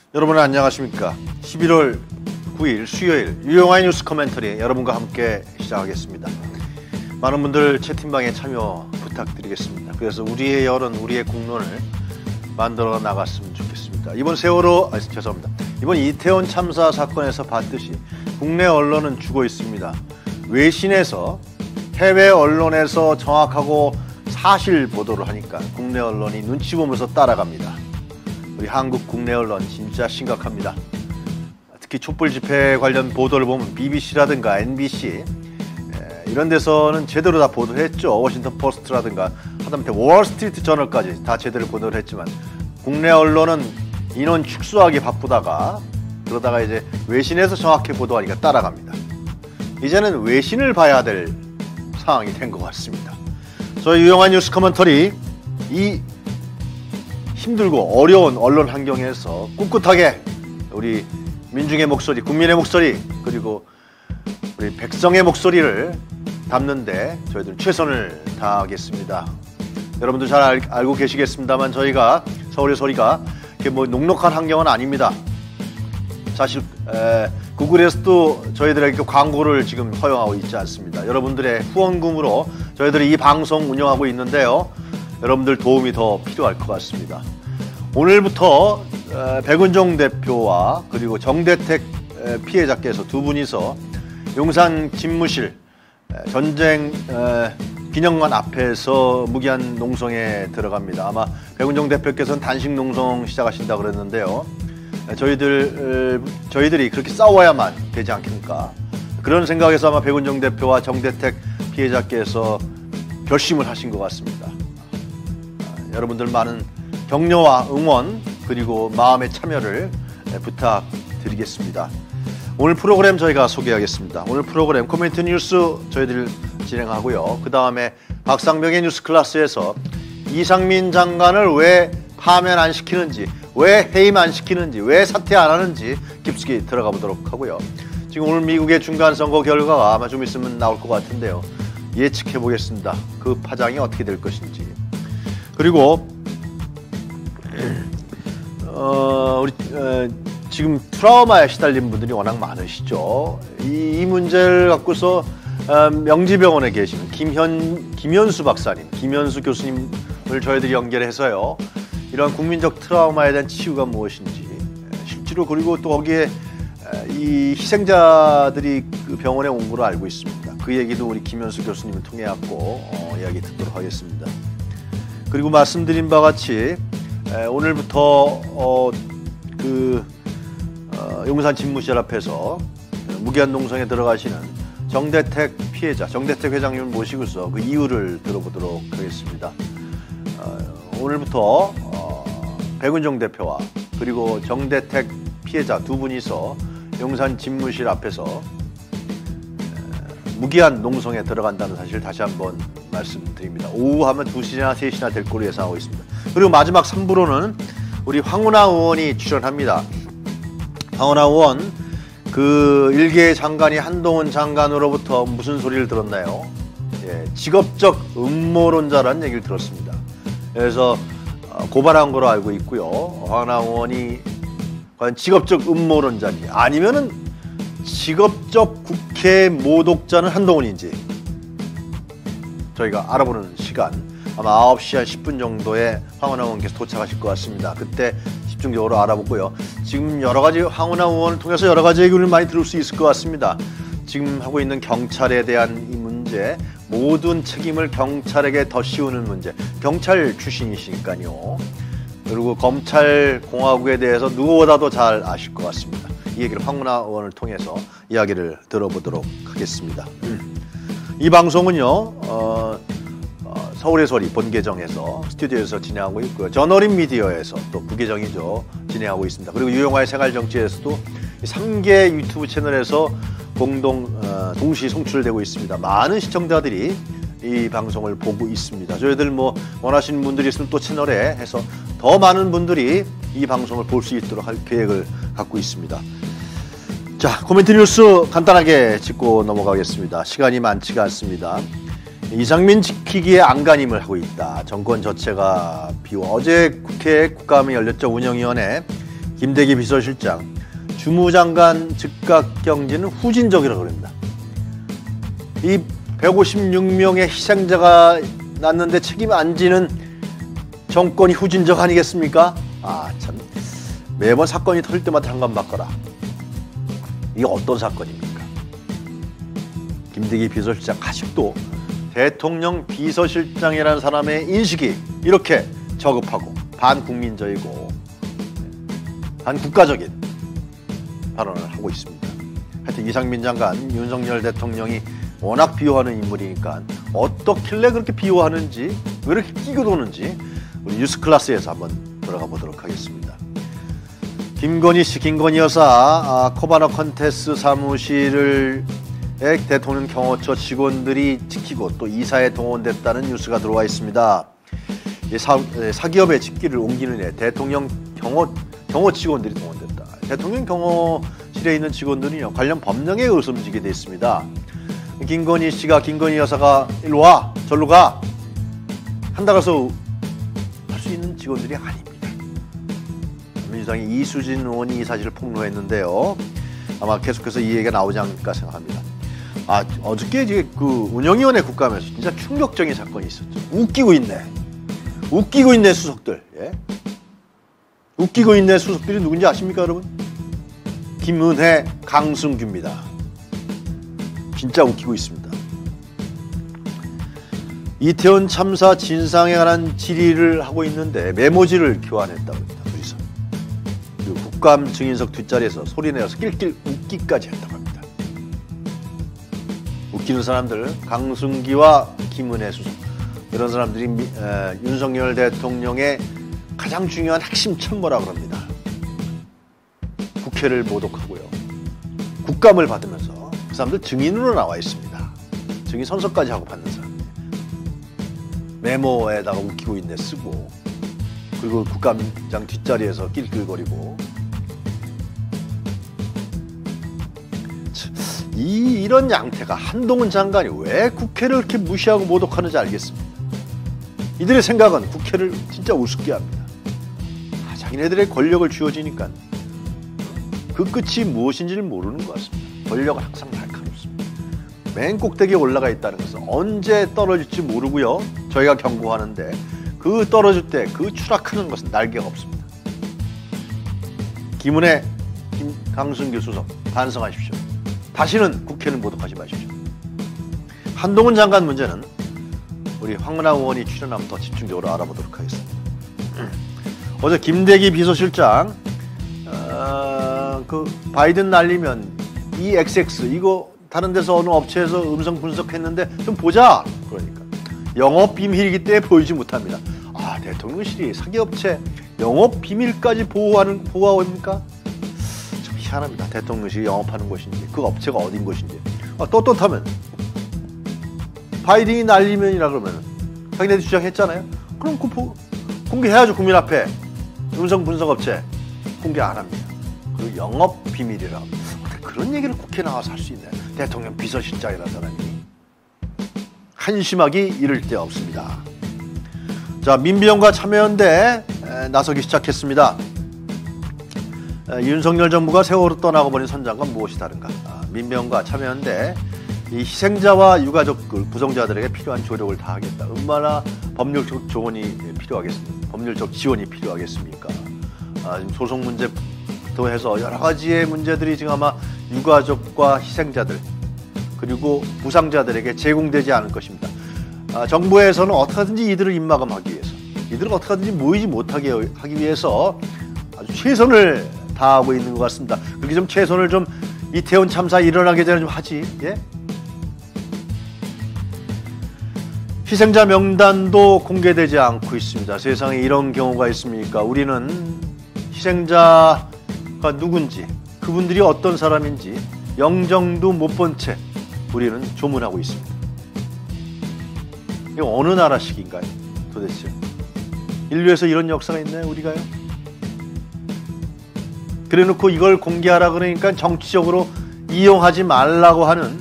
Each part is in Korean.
여러분 안녕하십니까. 11월 9일 수요일 유용한 뉴스 코멘터리 여러분과 함께 시작하겠습니다. 많은 분들 채팅방에 참여 부탁드리겠습니다. 그래서 우리의 여론, 우리의 공론을 만들어 나갔으면 좋겠습니다. 이번 이태원 참사 사건에서 봤듯이 국내 언론은 죽어 있습니다. 외신에서, 해외 언론에서 정확하고 사실 보도를 하니까 국내 언론이 눈치 보면서 따라갑니다. 우리 한국 국내 언론 진짜 심각합니다. 특히 촛불 집회 관련 보도를 보면 BBC라든가 NBC 이런 데서는 제대로 다 보도를 했죠. 워싱턴 포스트라든가 하다못해 월스트리트 저널까지 다 제대로 보도를 했지만 국내 언론은 인원 축소하기 바쁘다가 그러다가 이제 외신에서 정확히 보도하니까 따라갑니다. 이제는 외신을 봐야 될 상황이 된 것 같습니다. 저희 유용한 뉴스 코멘터리 이 힘들고 어려운 언론 환경에서 꿋꿋하게 우리 민중의 목소리, 국민의 목소리, 그리고 우리 백성의 목소리를 담는데 저희들 최선을 다하겠습니다. 여러분도 잘 알고 계시겠습니다만 저희가 서울의 소리가 이렇게 뭐 녹록한 환경은 아닙니다. 사실 구글에서도 저희들에게 광고를 지금 허용하고 있지 않습니다. 여러분들의 후원금으로 저희들이 이 방송 운영하고 있는데요. 여러분들 도움이 더 필요할 것 같습니다. 오늘부터 백은종 대표와 그리고 정대택 피해자께서 두 분이서 용산 집무실 전쟁 기념관 앞에서 무기한 농성에 들어갑니다. 아마 백은종 대표께서는 단식 농성 시작하신다 그랬는데요. 저희들이 그렇게 싸워야만 되지 않겠습니까? 그런 생각에서 아마 백은종 대표와 정대택 피해자께서 결심을 하신 것 같습니다. 여러분들 많은 격려와 응원 그리고 마음의 참여를 부탁드리겠습니다. 오늘 프로그램 저희가 소개하겠습니다. 오늘 프로그램 코멘트 뉴스 저희들 진행하고요. 그 다음에 박상병의 뉴스 클래스에서 이상민 장관을 왜 파면 안 시키는지, 왜 해임 안 시키는지, 왜 사퇴 안 하는지 깊숙이 들어가 보도록 하고요. 지금 오늘 미국의 중간선거 결과가 아마 좀 있으면 나올 것 같은데요. 예측해 보겠습니다. 그 파장이 어떻게 될 것인지. 그리고 지금 트라우마에 시달린 분들이 워낙 많으시죠. 이 문제를 갖고서 명지병원에 계시는 김현수 박사님, 김현수 교수님을 저희들이 연결해서요. 이러한 국민적 트라우마에 대한 치유가 무엇인지 실제로 그리고 또 거기에 이 희생자들이 그 병원에 온 걸로 알고 있습니다. 그 얘기도 우리 김현수 교수님을 통해 갖고 이야기 듣도록 하겠습니다. 그리고 말씀드린 바와 같이 오늘부터 용산 집무실 앞에서 무기한 농성에 들어가시는 정대택 피해자, 정대택 회장님을 모시고서 그 이유를 들어보도록 하겠습니다. 오늘부터 백은종 대표와 그리고 정대택 피해자 두 분이서 용산 집무실 앞에서 무기한 농성에 들어간다는 사실 다시 한번 말씀드립니다. 오후 하면 2시나 3시나 될 거로 예상하고 있습니다. 그리고 마지막 3부로는 우리 황운하 의원이 출연합니다. 황운하 의원 그 일개 장관이 한동훈 장관으로부터 무슨 소리를 들었나요? 직업적 음모론자라는 얘기를 들었습니다. 그래서 고발한 거로 알고 있고요. 황운하 의원이 과연 직업적 음모론자인지 아니면은 직업적 국회 모독자는 한동훈인지 저희가 알아보는 시간 아마 9시 한 10분 정도에 황운하 의원께서 도착하실 것 같습니다. 그때 집중적으로 알아보고요. 지금 여러 가지 황운하 의원을 통해서 여러 가지 얘기를 많이 들을 수 있을 것 같습니다. 지금 하고 있는 경찰에 대한 이 문제, 모든 책임을 경찰에게 더 씌우는 문제. 경찰 출신이시니까요. 그리고 검찰 공화국에 대해서 누구보다도 잘 아실 것 같습니다. 이 얘기를 황운하 의원을 통해서 이야기를 들어보도록 하겠습니다. 이 방송은요. 서울의 소리 본계정에서 스튜디오에서 진행하고 있고요. 저널인 미디어에서 또 부계정이죠. 진행하고 있습니다. 그리고 유용화의 생활정치에서도 3개 유튜브 채널에서 동시 송출되고 있습니다. 많은 시청자들이 이 방송을 보고 있습니다. 저희들 뭐 원하시는 분들이 있으면 또 채널에 해서 더 많은 분들이 이 방송을 볼 수 있도록 할 계획을 갖고 있습니다. 자, 코멘트 뉴스 간단하게 짚고 넘어가겠습니다. 시간이 많지가 않습니다. 이상민 지키기에 안간힘을 하고 있다. 정권 자체가 비워. 어제 국회 국감이 열렸죠. 운영위원회 김대기 비서실장, 주무장관 즉각 경질은 후진적이라고 그럽니다. 이 156명의 희생자가 났는데 책임 안 지는 정권이 후진적 아니겠습니까? 아, 참. 매번 사건이 터질 때마다 한감받거라. 이게 어떤 사건입니까? 김대기 비서실장, 아직도 대통령 비서실장이라는 사람의 인식이 이렇게 저급하고 반국민적이고 반국가적인 발언을 하고 있습니다. 하여튼 이상민 장관, 윤석열 대통령이 워낙 비호하는 인물이니까 어떻길래 그렇게 비호하는지, 왜 이렇게 끼고 도는지 우리 뉴스클래스에서 한번 들어가 보도록 하겠습니다. 김건희 씨, 김건희 여사 코바나 컨테스 사무실을 대통령 경호처 직원들이 지키고 또 이사에 동원됐다는 뉴스가 들어와 있습니다. 사기업의 직기를 옮기는 애 대통령 경호 직원들이 동원됐다. 대통령 경호실에 있는 직원들은요, 관련 법령에 의심지게 돼 있습니다. 김건희 씨가, 김건희 여사가 일로 와, 절로 가 한다고 해서 할 수 있는 직원들이 아닙니다. 민주당의 이수진 의원이 이 사실을 폭로했는데요. 아마 계속해서 이 얘기가 나오지 않을까 생각합니다. 어저께 이제 그 운영위원회 국감에서 진짜 충격적인 사건이 있었죠. 웃기고 있네 수석들. 예? 웃기고 있네 수석들이 누군지 아십니까, 여러분? 김은혜, 강승규입니다. 진짜 웃기고 있습니다. 이태원 참사 진상에 관한 질의를 하고 있는데 메모지를 교환했다고 합니다. 둘이서. 그리고 국감 증인석 뒷자리에서 소리내어서 낄낄 웃기까지 했다고 합니다. 웃기는 사람들, 강승기와 김은혜 수석, 이런 사람들이 윤석열 대통령의 가장 중요한 핵심 참모라고 합니다. 국회를 모독하고요, 국감을 받으면서 그 사람들 증인으로 나와 있습니다. 증인 선서까지 하고 받는 사람. 메모에다가 웃기고 있네 쓰고, 그리고 국감장 뒷자리에서 낄낄거리고. 이런 양태가 한동훈 장관이 왜 국회를 이렇게 무시하고 모독하는지 알겠습니다. 이들의 생각은 국회를 진짜 우습게 합니다. 자기네들의 권력을 쥐어지니까 그 끝이 무엇인지를 모르는 것 같습니다. 권력은 항상 날카롭습니다. 맨 꼭대기에 올라가 있다는 것은 언제 떨어질지 모르고요, 저희가 경고하는데 그 떨어질 때 그 추락하는 것은 날개가 없습니다. 김은혜, 강승규 수석 반성하십시오. 다시는 국회를 모독하지 마십시오. 한동훈 장관 문제는 우리 황운하 의원이 출연하면 더 집중적으로 알아보도록 하겠습니다. 어제 김대기 비서실장 그 바이든 날리면 이 XX 이거 다른 데서 어느 업체에서 음성 분석했는데 좀 보자. 그러니까 영업 비밀이기 때문에 보이지 못합니다. 대통령실이 사기업체 영업 비밀까지 보호합니까? 참 희한합니다. 대통령실이 영업하는 곳인지 그 업체가 어딘 곳인지. 떳떳하면 바이든이 날리면이라 그러면 자기네들 주장했잖아요. 그럼 공개해야죠. 국민 앞에. 음성 분석 업체 공개 안 합니다. 그리고 영업 비밀이라. 그런 얘기를 국회에 나와서 할 수 있나요? 대통령 비서실장이라는 사람이. 한심하기 이를 데 없습니다. 자, 민병과 참여연대 나서기 시작했습니다. 윤석열 정부가 세월호 떠나고 버린 선장과 무엇이 다른가? 민병과 참여연대 이 희생자와 유가족들, 부성자들에게 필요한 조력을 다하겠다. 얼마나 법률적 지원이 필요하겠습니까? 법률적 지원이 필요하겠습니까? 지금 소송 문제부터 해서 여러 가지의 문제들이 지금 아마 유가족과 희생자들 그리고 부상자들에게 제공되지 않을 것입니다. 정부에서는 어떻게든지 이들을 입막음하기 위해서, 이들을 어떻게든지 모이지 못하게 하기 위해서 아주 최선을 다하고 있는 것 같습니다. 그렇게 좀 최선을 좀 이태원 참사 일어나기 전에 좀 하지. 예? 희생자 명단도 공개되지 않고 있습니다. 세상에 이런 경우가 있습니까? 우리는 희생자가 누군지, 그분들이 어떤 사람인지 영정도 못 본 채 우리는 조문하고 있습니다. 이거 어느 나라식인가요? 도대체 인류에서 이런 역사가 있나요? 우리가요? 그래놓고 이걸 공개하라 그러니까 정치적으로 이용하지 말라고 하는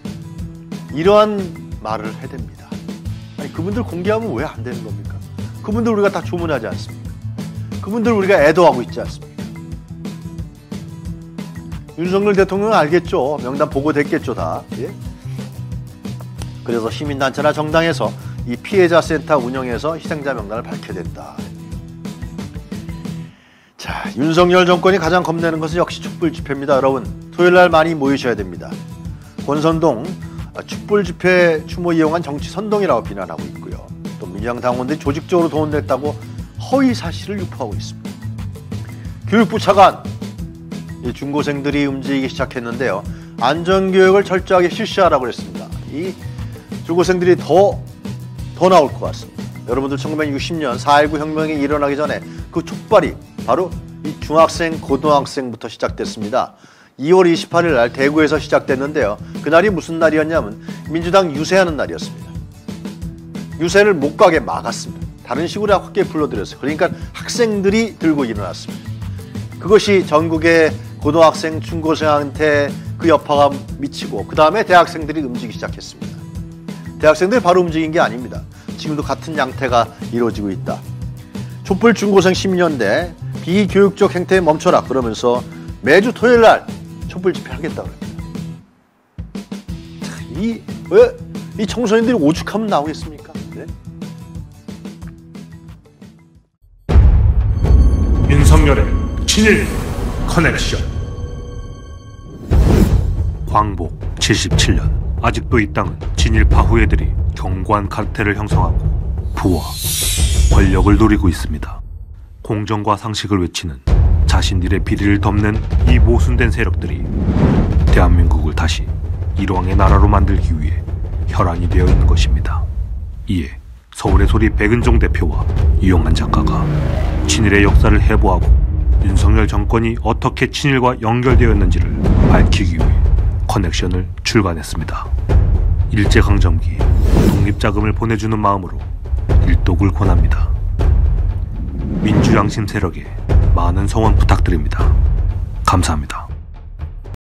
이러한 말을 해댑니다. 아니, 그분들 공개하면 왜 안 되는 겁니까? 그분들 우리가 다 조문하지 않습니까? 그분들 우리가 애도하고 있지 않습니까? 윤석열 대통령은 알겠죠. 명단 보고됐겠죠 다. 예? 그래서 시민단체나 정당에서 이 피해자 센터 운영해서 희생자 명단을 밝혀야 된다. 자, 윤석열 정권이 가장 겁내는 것은 역시 촛불 집회입니다. 여러분, 토요일 날 많이 모이셔야 됩니다. 권선동 촛불 집회 추모 이용한 정치 선동이라고 비난하고 있고요. 또 민주당 당원들이 조직적으로 돈 냈다고 허위 사실을 유포하고 있습니다. 교육부 차관, 중고생들이 움직이기 시작했는데요. 안전교육을 철저하게 실시하라고 했습니다. 이 중고생들이 더 나올 것 같습니다. 여러분들 1960년 4.19 혁명이 일어나기 전에 그 촉발이 바로 이 중학생, 고등학생부터 시작됐습니다. 2월 28일 날 대구에서 시작됐는데요. 그날이 무슨 날이었냐면 민주당 유세하는 날이었습니다. 유세를 못 가게 막았습니다. 다른 식으로 학교에 불러들였어요. 그러니까 학생들이 들고 일어났습니다. 그것이 전국의 고등학생, 중고생한테 그 여파가 미치고 그 다음에 대학생들이 움직이기 시작했습니다. 대학생들이 바로 움직인 게 아닙니다. 지금도 같은 양태가 이루어지고 있다. 촛불 중고생 시민연대 비교육적 행태에 멈춰라 그러면서 매주 토요일 날 촛불 집회 하겠다고 합니다. 왜 이 청소년들이 오죽하면 나오겠습니까? 네? 윤석열의 친일 커넥션. 광복 77년, 아직도 이 땅은 진일파 후예들이 견고한 카르텔을 형성하고 부와 권력을 누리고 있습니다. 공정과 상식을 외치는 자신들의 비리를 덮는 이 모순된 세력들이 대한민국을 다시 일왕의 나라로 만들기 위해 혈안이 되어 있는 것입니다. 이에 서울의 소리 백은종 대표와 이용한 작가가 친일의 역사를 해부하고 윤석열 정권이 어떻게 친일과 연결되었는지를 밝히기 위해 커넥션을 출간했습니다. 일제강점기 독립자금을 보내주는 마음으로 일독을 권합니다. 민주양심 세력에 많은 성원 부탁드립니다. 감사합니다.